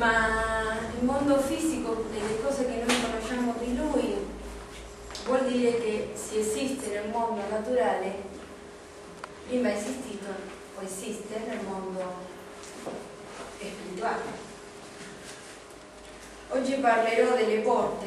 ma il mondo fisico e le cose che noi conosciamo di lui vuol dire che se esiste nel mondo naturale, prima è esistito o esiste nel mondo spirituale. Oggi parlerò delle porte.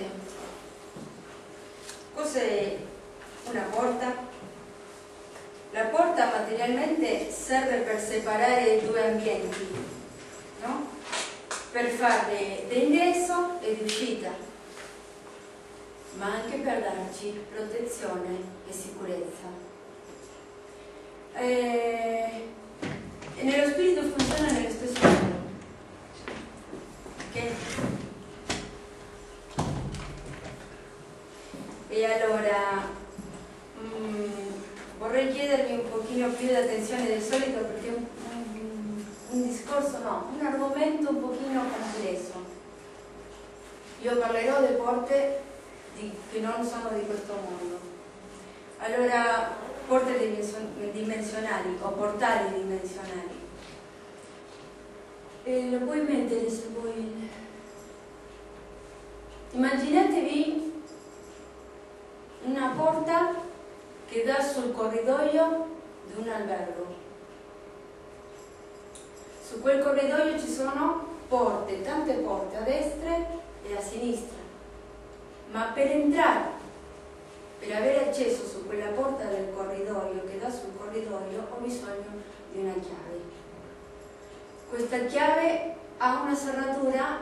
Cos'è una porta? La porta materialmente serve per separare due ambienti, no? Per fare d'ingresso e di uscita, ma anche per darci protezione e sicurezza. E nello spirito funziona nello stesso modo. Okay? E allora vorrei chiedervi un pochino più di attenzione del solito, perché un discorso, no, un argomento un pochino complesso. Io parlerò delle porte che non sono di questo mondo. Allora, porte dimensionali o portali dimensionali. Lo puoi mettere se vuoi. Immaginatevi una porta che dà sul corridoio di un albergo. Su quel corridoio ci sono porte, tante porte a destra e a sinistra, ma per entrare, per avere accesso su quella porta del corridoio che dà sul corridoio, ho bisogno di una chiave. Questa chiave ha una serratura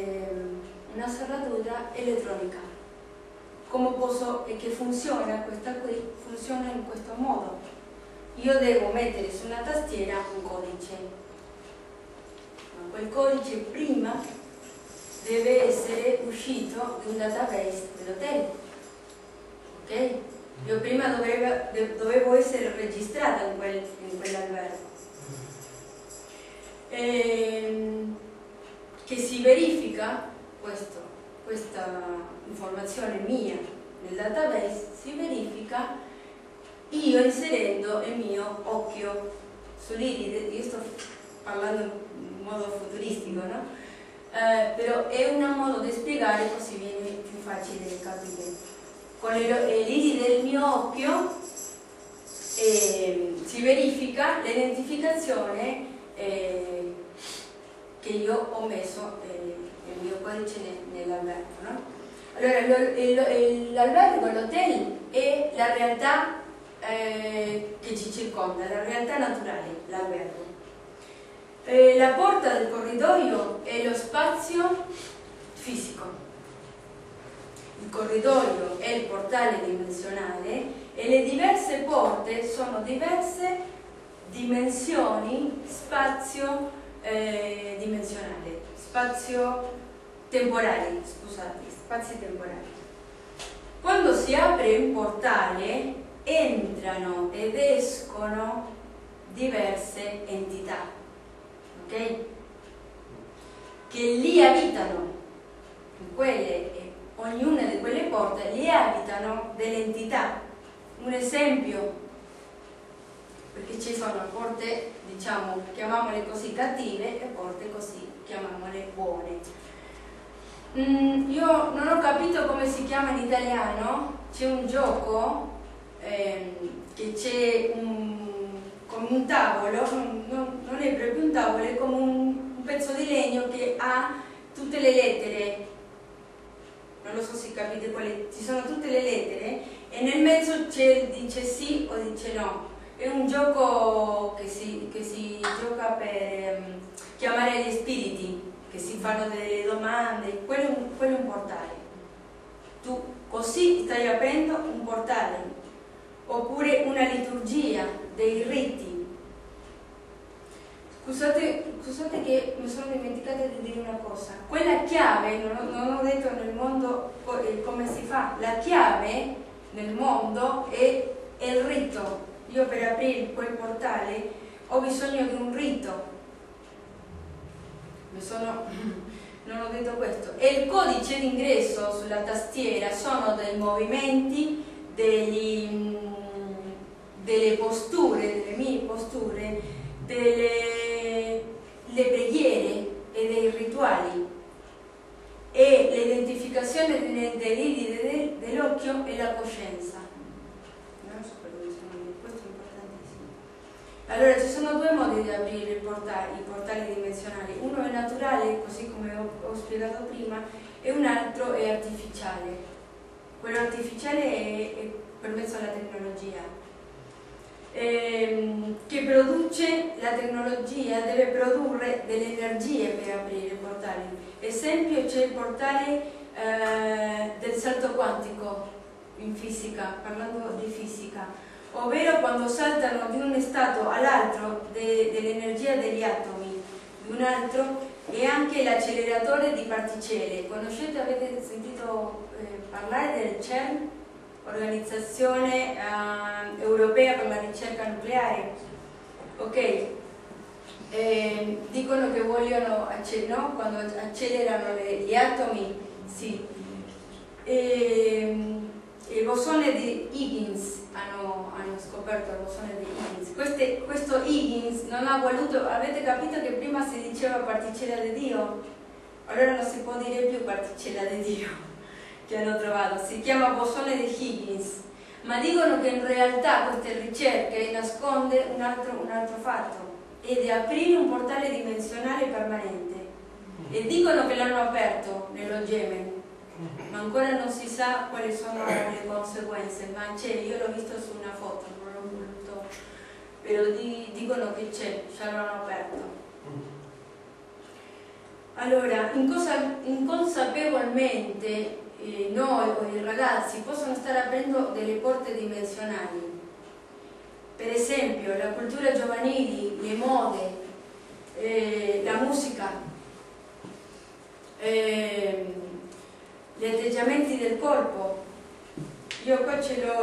elettronica. Come posso e che funziona questa qui? Funziona in questo modo. Io devo mettere su una tastiera un codice. Quel codice prima deve essere uscito da un database dell'hotel. Ok? Io prima dovevo essere registrata in quell'albergo. Che si verifica questa informazione mia nel database, si verifica io inserendo il mio occhio sull'iride. Io sto parlando in modo futuristico, no? Però è un modo di spiegare, così viene più facile capire. Con l'iride del mio occhio si verifica l'identificazione che io ho messo il mio codice nell'albergo, no? Allora l'albergo, l'hotel è la realtà che ci circonda, la realtà naturale, l'albergo. La porta del corridoio è lo spazio fisico. Il corridoio è il portale dimensionale e le diverse porte sono diverse dimensioni, spazio dimensionale, spazio temporali, scusate, spazi temporali. Quando si apre un portale entrano ed escono diverse entità, ok? Che lì abitano, ognuna di quelle porte lì abitano delle entità. Un esempio, perché ci sono porte, diciamo, chiamiamole così, cattive, e porte così, chiamiamole buone. Io non ho capito come si chiama in italiano. C'è un gioco che c'è come un tavolo, non è proprio un tavolo, è come un pezzo di legno che ha tutte le lettere, non lo so se capite quale, ci sono tutte le lettere e nel mezzo dice sì o dice no. È un gioco che si gioca per chiamare gli spiriti, che si fanno delle domande. Quello è un portale. Tu così stai aprendo un portale. Oppure una liturgia, dei riti. Scusate che mi sono dimenticata di dire una cosa. Quella chiave, non ho detto nel mondo come si fa. La chiave nel mondo è il rito. Io per aprire quel portale ho bisogno di un rito. Non ho detto questo. E il codice d'ingresso sulla tastiera sono dei movimenti, delle posture, delle mie posture, delle preghiere e dei rituali. Allora ci sono due modi di aprire i portali dimensionali, uno è naturale, così come ho spiegato prima, e un altro è artificiale. Quello artificiale è permesso dalla tecnologia, che produce, la tecnologia deve produrre delle energie per aprire i portali. Esempio, c'è il portale del salto quantico in fisica, parlando di fisica, ovvero quando saltano di un stato all'altro dell'energia degli atomi, di un altro, e anche l'acceleratore di particelle. Conoscete, avete sentito parlare del CERN, Organizzazione Europea per la Ricerca Nucleare? Ok, dicono che vogliono, no? Quando accelerano gli atomi, sì. Il bosone di Higgins, hanno scoperto il bosone di Higgins. Questo Higgins non ha voluto, avete capito che prima si diceva particella di Dio? Allora non si può dire più particella di Dio, che hanno trovato, si chiama bosone di Higgins, ma dicono che in realtà queste ricerche nasconde un altro fatto, è di aprire un portale dimensionale permanente, e dicono che l'hanno aperto nello Yemen, ma ancora non si sa quali sono le conseguenze, ma c'è, io l'ho visto su una foto, non l'ho voluto, però dicono che c'è, già l'hanno aperto. Allora, inconsapevolmente noi o i ragazzi possono stare aprendo delle porte dimensionali. Per esempio, la cultura giovanile, le mode, la musica, gli atteggiamenti del corpo. Io qua ce l'ho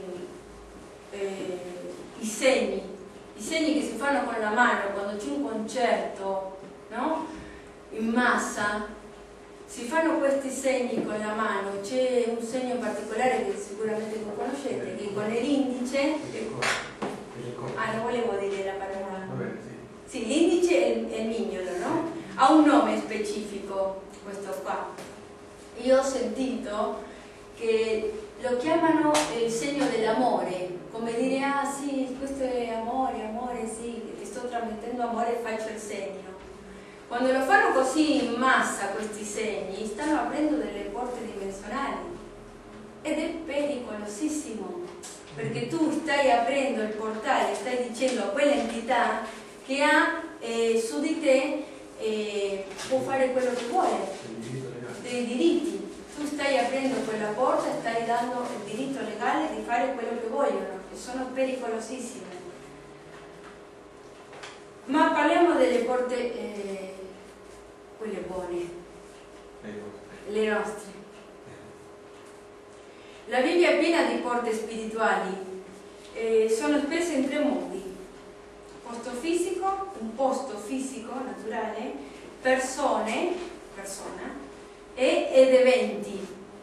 i segni che si fanno con la mano quando c'è un concerto, no? In massa si fanno questi segni con la mano. C'è un segno in particolare che sicuramente voi conoscete, che con l'indice, non volevo dire la parola, sì, l'indice è il mignolo, no? Ha un nome specifico questo qua. Io ho sentito che lo chiamano il segno dell'amore, come dire, ah sì, questo è amore, sì, ti sto trasmettendo amore, faccio il segno. Quando lo fanno così in massa questi segni, stanno aprendo delle porte dimensionali ed è pericolosissimo, perché tu stai aprendo il portale, stai dicendo a quell'entità che ha su di te può fare quello che vuole, dei diritti. Tu stai aprendo quella porta e stai dando il diritto legale di fare quello che vogliono, che sono pericolosissime. Ma parliamo delle porte, quelle buone, le nostre. La Bibbia è piena di porte spirituali, sono espresse in tre modi: posto fisico, un posto fisico, naturale, persona, ed eventi.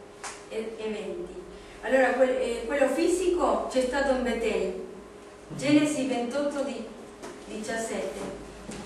Allora, quello fisico c'è stato in Betel, Genesi 28, 17.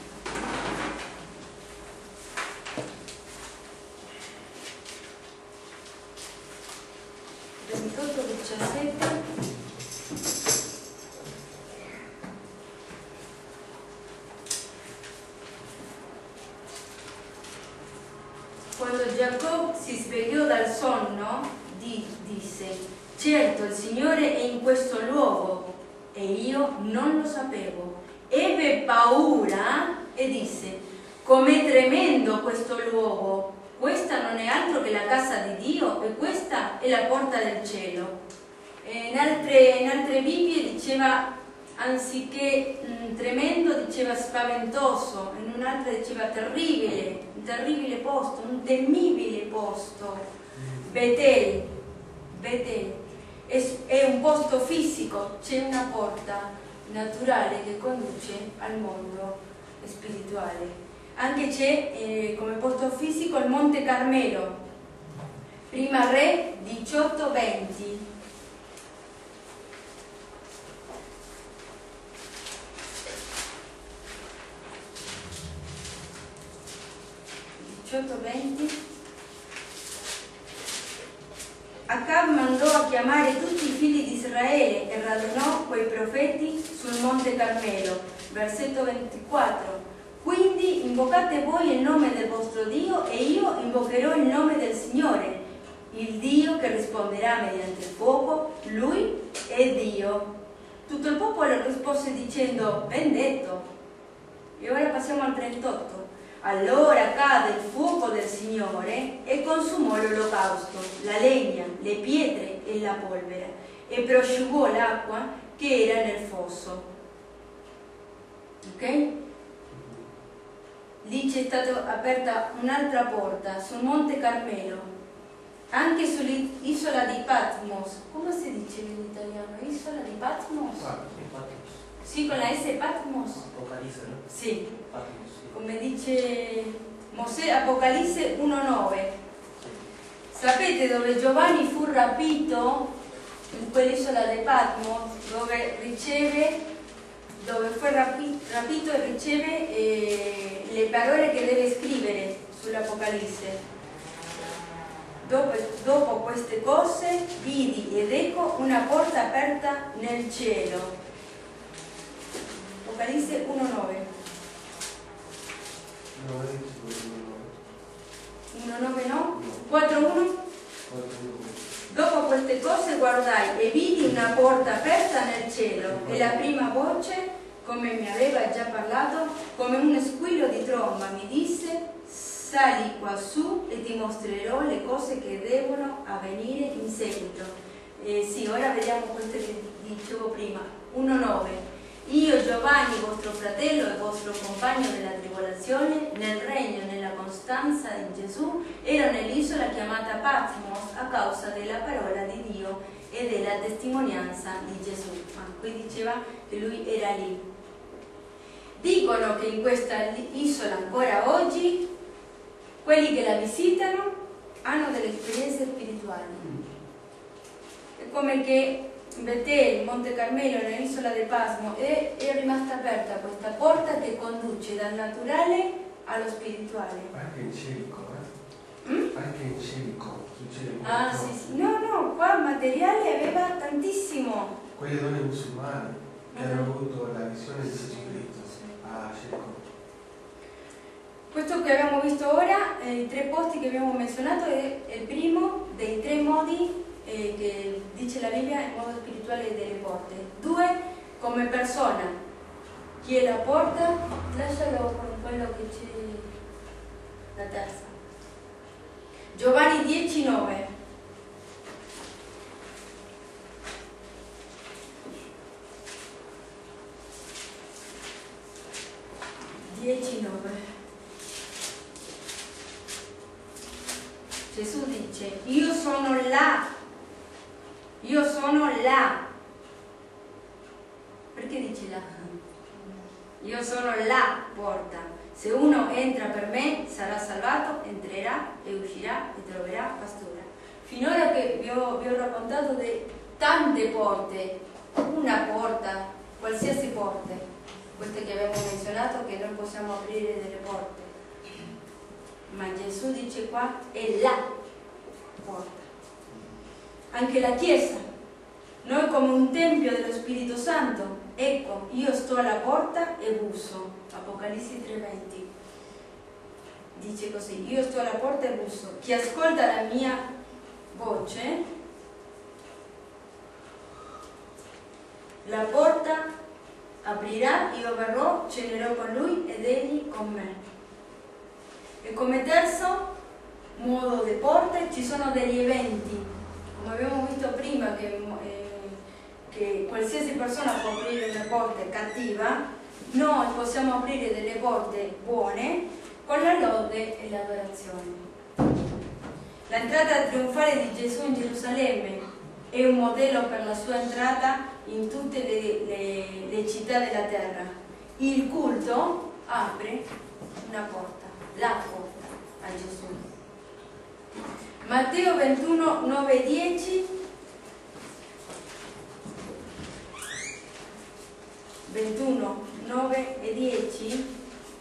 Quando Giacobbe si svegliò dal sonno, disse: certo, il Signore è in questo luogo e io non lo sapevo. Ebbe paura e disse: com'è tremendo questo luogo! Questa non è altro che la casa di Dio e questa è la porta del cielo. In altre Bibbie diceva, anziché tremendo, diceva spaventoso, in un'altra diceva terribile, un terribile posto, un temibile posto. Betel è un posto fisico, c'è una porta naturale che conduce al mondo spirituale. Anche c'è come posto fisico il Monte Carmelo, Prima Re 18:20. Acab mandò a chiamare tutti i figli di Israele e radunò quei profeti sul Monte Carmelo. versetto 24. Quindi invocate voi il nome del vostro Dio e io invocherò il nome del Signore, il Dio che risponderà mediante il fuoco, Lui è Dio. Tutto il popolo rispose dicendo, ben detto. E ora passiamo al 38. Allora cade il fuoco del Signore e consumò l'olocausto, la legna, le pietre e la polvere, e prosciugò l'acqua che era nel fosso. Ok? Lì c'è stata aperta un'altra porta sul Monte Carmelo, anche sull'isola di Patmos. Come si dice in italiano? Isola di Patmos? Patmos. Sì, con la S, Patmos. Apocalisse, no? Sì. Patmos, sì. Come dice Mosè, Apocalisse 1,9. Sapete dove Giovanni fu rapito? In quell'isola di Patmos, dove fu rapito e riceve le parole che deve scrivere sull'Apocalisse. Dopo queste cose vidi ed ecco una porta aperta nel cielo. Apocalisse 1,9. 1,9 no? 4,1. Dopo queste cose guardai e vidi una porta aperta nel cielo e la prima voce, come mi aveva già parlato, come un squillo di tromba, mi disse: sali quassù e ti mostrerò le cose che devono avvenire in seguito. Sì, ora vediamo questo che dicevo prima. 1,9. Io, Giovanni, vostro fratello e vostro compagno nella tribolazione, nel regno e nella costanza di Gesù, ero nell'isola chiamata Patmos a causa della parola di Dio e della testimonianza di Gesù. Qui diceva che lui era lì. Dicono che in questa isola ancora oggi quelli che la visitano hanno delle esperienze spirituali. È come che in Betel, Monte Carmelo, nell'isola di Patmos, è rimasta aperta questa porta che conduce dal naturale allo spirituale. Anche in civico, Anche in civico succede questo. Ah, sì, sì. No, qua materiale aveva tantissimo. Quelle donne musulmane che hanno avuto la visione di Gesù Cristo. Ah, civico. Questo che abbiamo visto ora, i 3 posti che abbiamo menzionato, è il primo dei 3 modi che dice la Bibbia in modo spirituale delle porte. 2, come persona. Chi è la porta? Lascialo con quello che c'è la terza. Giovanni 10,9. Gesù dice: io sono là. Io sono là. Perché dice là? Io sono la porta. Se uno entra per me sarà salvato, entrerà e uscirà e troverà pastura. Finora che vi ho raccontato di tante porte, una porta, qualsiasi porte, queste che abbiamo menzionato, che noi possiamo aprire delle porte. Ma Gesù dice qua è la porta. Anche la Chiesa, noi come un tempio dello Spirito Santo, ecco, io sto alla porta e busso. Apocalisse 3,20 dice così: io sto alla porta e busso. Chi ascolta la mia voce, la porta aprirà, io verrò, cenerò con lui ed egli con me. E come terzo modo di porte ci sono degli eventi. Come abbiamo visto prima che qualsiasi persona può aprire una porta cattiva, noi possiamo aprire delle porte buone con la lode e l'adorazione. L'entrata trionfale di Gesù in Gerusalemme è un modello per la sua entrata in tutte le città della terra. Il culto apre una porta, la porta a Gesù. Matteo 21, 9 e 10. 21, 9 e 10.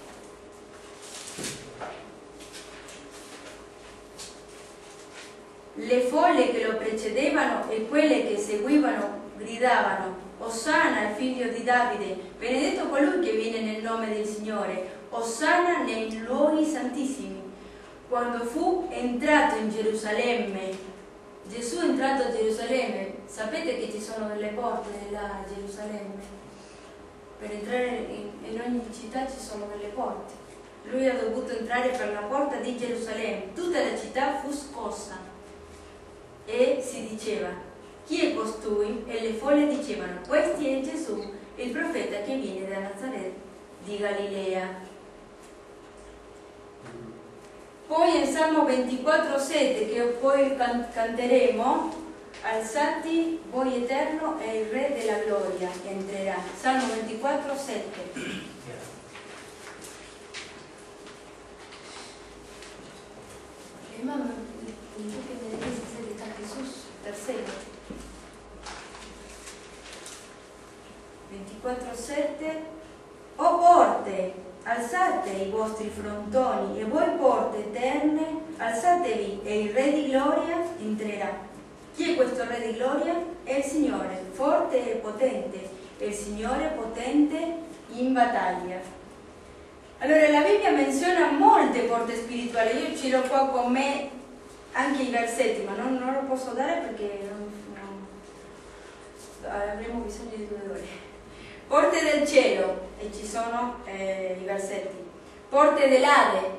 Le folle che lo precedevano e quelle che seguivano gridavano: Osanna al figlio di Davide, benedetto colui che viene nel nome del Signore, Osanna nei luoghi santissimi. Quando fu entrato in Gerusalemme, Gesù è entrato a Gerusalemme, sapete che ci sono delle porte là a Gerusalemme? Per entrare in ogni città ci sono delle porte. Lui ha dovuto entrare per la porta di Gerusalemme. Tutta la città fu scossa e si diceva: chi è costui? E le folle dicevano: questi è Gesù, il profeta che viene da Nazaret di Galilea. Poi in Salmo 24,7, che poi canteremo: alzati voi eterno e il Re della gloria entrerà. Salmo 24,7. Mamma, tu che me dici se está Jesús, tercero. 24,7. O porte, alzate i vostri frontoni, e voi porte eterne, alzatevi, e il Re di gloria entrerà. Chi è questo Re di gloria? È il Signore, forte e potente, è il Signore potente in battaglia. Allora, la Bibbia menziona molte porte spirituali, io ce l'ho qua con me anche i versetti, ma non lo posso dare perché avremo bisogno di 2 ore. Porte del cielo, e ci sono i versetti. Porte dell'Ade,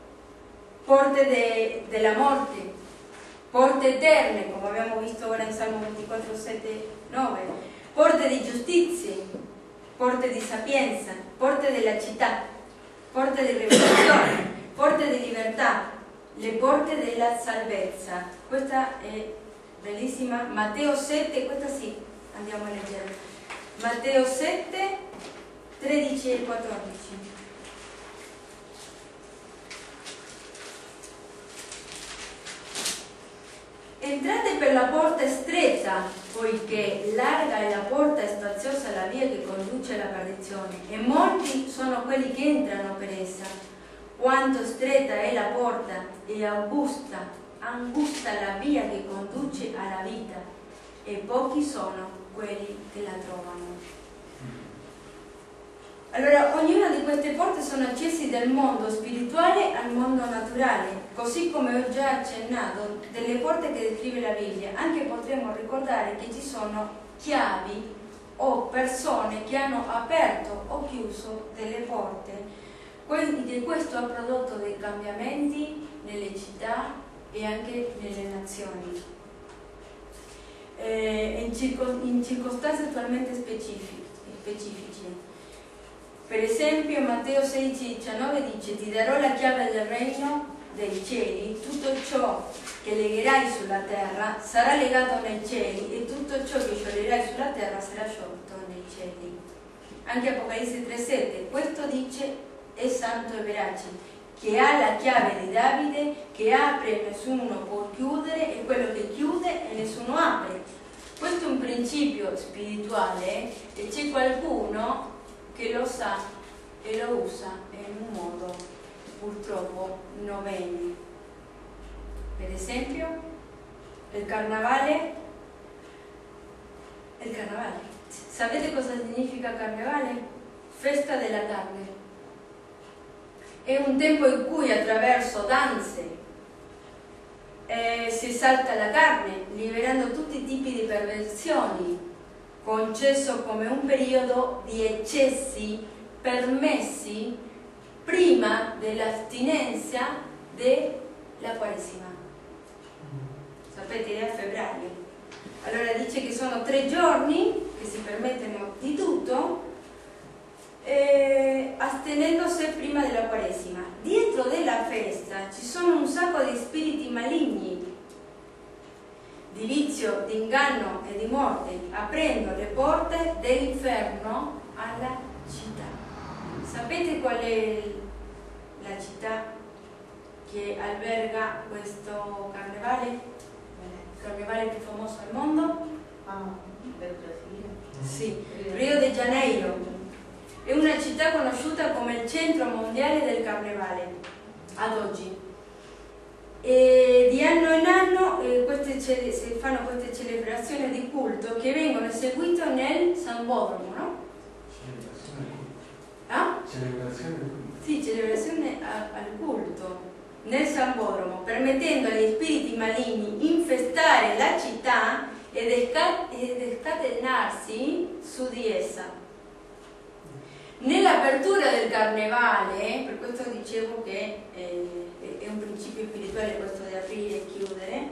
porte della morte, porte eterne, come abbiamo visto ora in Salmo 24, 7, 9, porte di giustizia, porte di sapienza, porte della città, porte di rivelazione, porte di libertà, le porte della salvezza. Questa è bellissima. Matteo 7, questa sì, andiamo a leggere. Matteo 7, 13 e 14. Entrate per la porta stretta, poiché larga è la porta e spaziosa la via che conduce alla perdizione, e molti sono quelli che entrano per essa. Quanto stretta è la porta e angusta la via che conduce alla vita, e pochi sono quelli che la trovano. Allora, ognuna di queste porte sono accessi dal mondo spirituale al mondo naturale, così come ho già accennato delle porte che descrive la Bibbia. Anche potremmo ricordare che ci sono chiavi o persone che hanno aperto o chiuso delle porte. Quindi questo ha prodotto dei cambiamenti nelle città e anche nelle nazioni, in circostanze totalmente specifiche. Per esempio Matteo 16,19 dice: ti darò la chiave del regno dei cieli, tutto ciò che legherai sulla terra sarà legato nei cieli, e tutto ciò che scioglierai sulla terra sarà sciolto nei cieli. Anche Apocalisse 3,7, questo dice: è santo e verace, che ha la chiave di Davide, che apre e nessuno può chiudere, e quello che chiude e nessuno apre. Questo è un principio spirituale e c'è qualcuno che lo sa e lo usa in un modo purtroppo non bene. Per esempio il carnevale. Sapete cosa significa carnevale? Festa della carne. È un tempo in cui attraverso danze si salta la carne, liberando tutti i tipi di perversioni, concesso come un periodo di eccessi permessi prima dell'astinenza della Quaresima. Sapete, è a febbraio. Allora dice che sono 3 giorni che si permettono di tutto, astenendosi prima della Quaresima. Dietro della festa ci sono un sacco di spiriti maligni, di vizio, di inganno e di morte, aprendo le porte dell'inferno alla città. Sapete qual è la città che alberga questo carnevale? Il carnevale più famoso al mondo? Del Brasile? Sì, Rio de Janeiro. È una città conosciuta come il centro mondiale del carnevale ad oggi. E di anno in anno si fanno queste celebrazioni di culto che vengono eseguite nel Sambodromo, no? Celebrazione. Sì, celebrazione al culto nel Samboromo, permettendo agli spiriti maligni infestare la città ed scatenarsi su di essa. Nell'apertura del carnevale, per questo dicevo che è un principio spirituale questo di aprire e chiudere,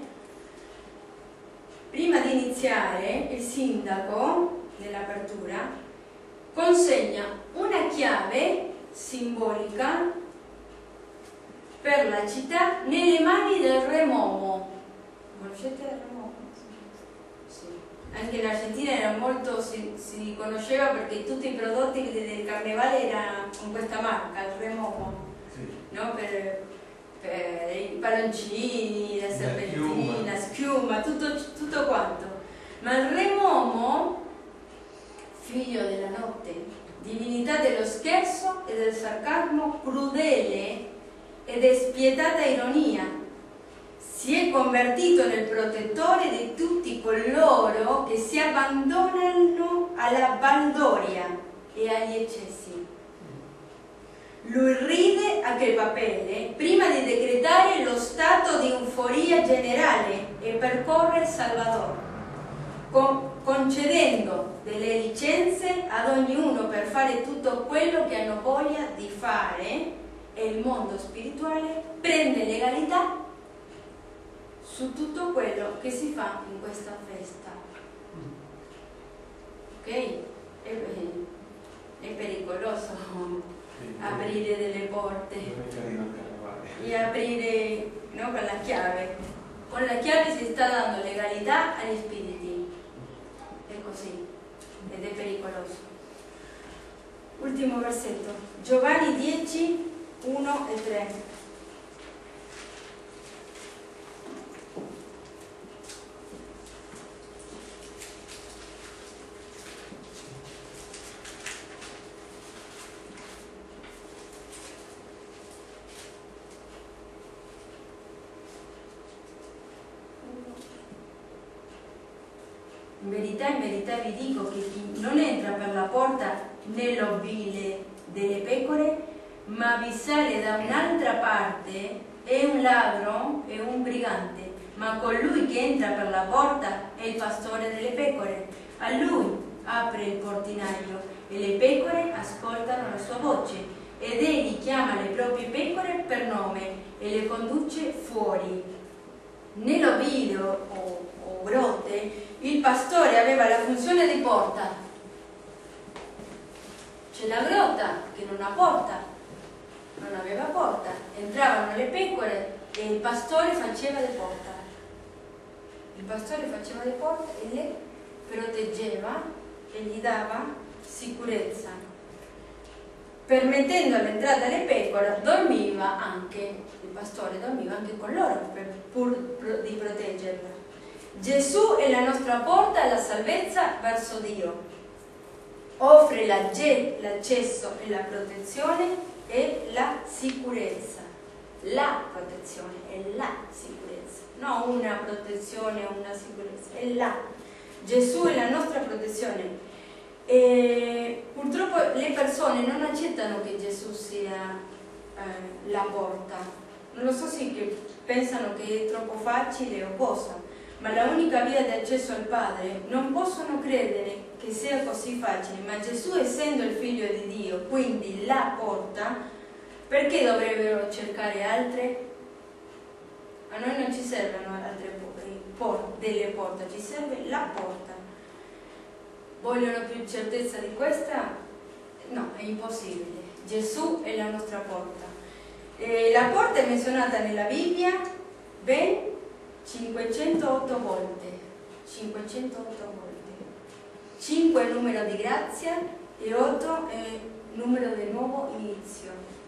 prima di iniziare il sindaco nell'apertura consegna una chiave simbolica per la città nelle mani del re Momo. Conoscete il re Momo? Sì. Anche in Argentina era molto, si conosceva perché tutti i prodotti del carnevale erano con questa marca, il re Momo, Sì. no? Per i palloncini, la serpentina, la schiuma, tutto quanto. Ma il re Momo, figlio della notte, divinità dello scherzo e del sarcasmo crudele e despietata ironia, si è convertito nel protettore di tutti coloro che si abbandonano alla baldoria e agli eccessi. Lui ride a crepapelle prima di decretare lo stato di euforia generale e percorre il Salvador, concedendo delle licenze ad ognuno per fare tutto quello che hanno voglia di fare, e il mondo spirituale prende legalità su tutto quello che si fa in questa festa. Ok? È pericoloso aprire delle porte e aprire, no, con la chiave. Con la chiave si sta dando legalità agli spiriti. È così ed è pericoloso. Ultimo versetto, Giovanni 10, 1 e 3. In verità vi dico che chi non entra per la porta nell'ovile delle pecore, ma vi sale da un'altra parte, è un ladro e un brigante, ma colui che entra per la porta è il pastore delle pecore. A lui apre il portinaio e le pecore ascoltano la sua voce, ed egli chiama le proprie pecore per nome e le conduce fuori. Nell'ovile o grotte il pastore aveva la funzione di porta. C'è la grotta che non ha porta, non aveva porta, entravano le pecore e il pastore faceva le porte. Il pastore faceva le porte e le proteggeva e gli dava sicurezza. Permettendo l'entrata alle pecore, dormiva anche, il pastore dormiva anche con loro pur di proteggerla. Gesù è la nostra porta alla salvezza verso Dio. Offre l'accesso e la protezione e la sicurezza. La protezione e la sicurezza. Non una protezione o una sicurezza, è la. Gesù è la nostra protezione. E purtroppo le persone non accettano che Gesù sia la porta. Non lo so se pensano che è troppo facile o cosa. Ma la unica via di accesso al Padre, non possono credere che sia così facile, ma Gesù, essendo il Figlio di Dio, quindi la porta, perché dovrebbero cercare altre? A noi non ci servono altre delle porte, ci serve la porta. Vogliono più certezza di questa? No, è impossibile. Gesù è la nostra porta. La porta è menzionata nella Bibbia ben 508 volte, 5 è il numero di grazia e 8 è il numero del nuovo inizio.